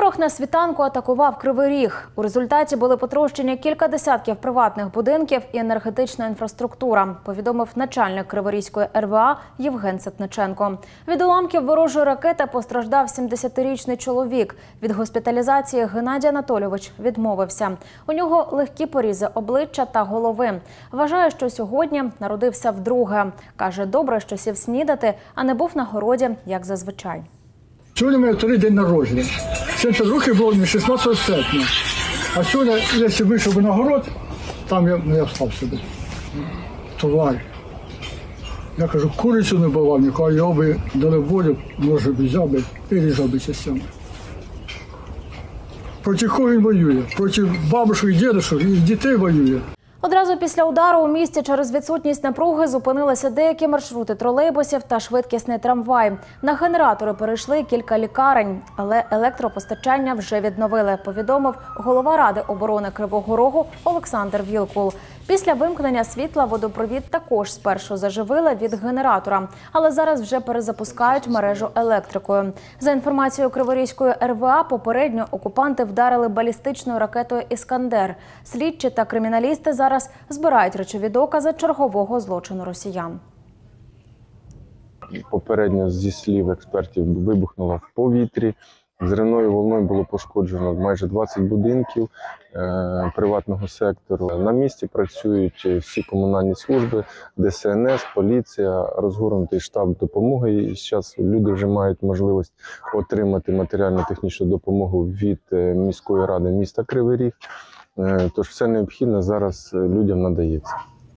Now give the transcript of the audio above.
Ворог на світанку атакував Кривий Ріг. У результаті були потрощені кілька десятків приватних будинків і енергетична інфраструктура, повідомив начальник Криворізької РВА Євген Ситниченко. Від уламків ворожої ракети постраждав 70-річний чоловік. Від госпіталізації Геннадій Анатолійович відмовився. У нього легкі порізи обличчя та голови. Вважає, що сьогодні народився вдруге. Каже, добре, що сів снідати, а не був на городі, як зазвичай. Сьогодні у мене вторий день народження. 70 років було мені 16 серпня. А сьогодні, якщо вийшов на город, там я встав собі. Тварь. Я кажу, курицю не бував, ніколи його би дали волю, може б взяв би, пережав би частину. Проти кого він воює? Проти бабушок і дідушок, і дітей воює. Одразу після удару у місті через відсутність напруги зупинилися деякі маршрути тролейбусів та швидкісний трамвай. На генератори перейшли кілька лікарень, але електропостачання вже відновили, повідомив голова Ради оборони Кривого Рогу Олександр Вілкул. Після вимкнення світла водопровід також спершу заживили від генератора, але зараз вже перезапускають мережу електрикою. За інформацією Криворізької РВА, попередньо окупанти вдарили балістичною ракетою «Іскандер». Слідчі та криміналісти зараз збирають речові докази чергового злочину росіян. Попередньо, зі слів експертів, вибухнуло в повітрі. Взривною волною було пошкоджено майже 20 будинків приватного сектору. На місці працюють всі комунальні служби, ДСНС, поліція, розгорнутий штаб допомоги. І зараз люди вже мають можливість отримати матеріально-технічну допомогу від міської ради міста Кривий Ріг. Тож все необхідне зараз людям надається.